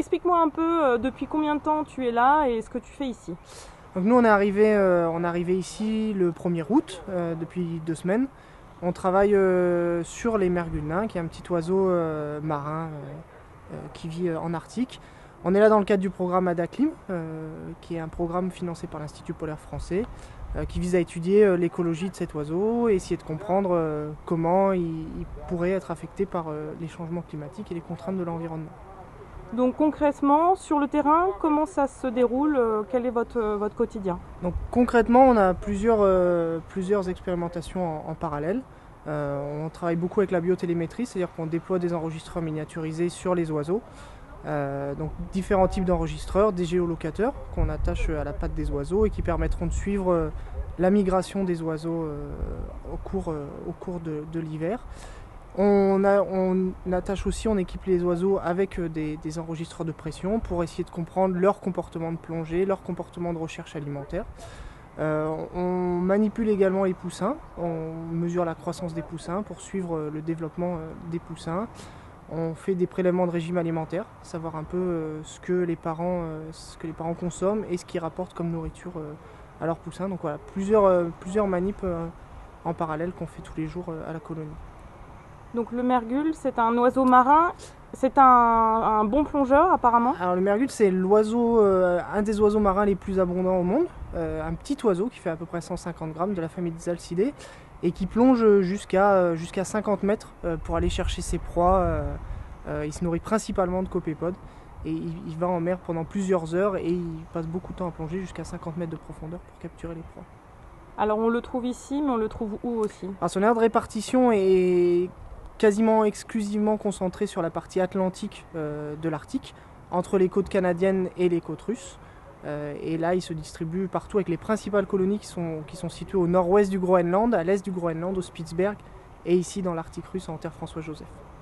explique-moi un peu depuis combien de temps tu es là et ce que tu fais ici. Donc nous on est arrivé ici le 1er août, depuis 2 semaines. On travaille sur les mergules nains, qui est un petit oiseau marin qui vit en Arctique. On est là dans le cadre du programme Adaclim, qui est un programme financé par l'Institut polaire français, qui vise à étudier l'écologie de cet oiseau et essayer de comprendre comment il pourrait être affecté par les changements climatiques et les contraintes de l'environnement. Donc concrètement, sur le terrain, comment ça se déroule? Quel est votre quotidien? Donc concrètement, on a plusieurs expérimentations en parallèle. On travaille beaucoup avec la biotélémétrie, c'est-à-dire qu'on déploie des enregistreurs miniaturisés sur les oiseaux. Donc différents types d'enregistreurs, des géolocateurs qu'on attache à la patte des oiseaux et qui permettront de suivre la migration des oiseaux au cours de l'hiver. On attache aussi, on équipe les oiseaux avec des enregistreurs de pression pour essayer de comprendre leur comportement de plongée, leur comportement de recherche alimentaire. On manipule également les poussins, on mesure la croissance des poussins pour suivre le développement des poussins. On fait des prélèvements de régime alimentaire, savoir un peu ce que les parents consomment et ce qu'ils rapportent comme nourriture à leurs poussins. Donc voilà, plusieurs manips en parallèle qu'on fait tous les jours à la colonie. Donc le mergule, c'est un oiseau marin, c'est un bon plongeur apparemment. Alors le mergule, c'est un des oiseaux marins les plus abondants au monde. Un petit oiseau qui fait à peu près 150 grammes de la famille des Alcidés et qui plonge jusqu'à 50 mètres pour aller chercher ses proies. Il se nourrit principalement de copépodes et il va en mer pendant plusieurs heures et il passe beaucoup de temps à plonger jusqu'à 50 mètres de profondeur pour capturer les proies. Alors on le trouve ici, mais on le trouve où aussi? Alors son aire de répartition est quasiment exclusivement concentré sur la partie atlantique de l'Arctique, entre les côtes canadiennes et les côtes russes. Et là, il se distribue partout avec les principales colonies qui sont situées au nord-ouest du Groenland, à l'est du Groenland, au Spitzberg, et ici dans l'Arctique russe en terre François-Joseph.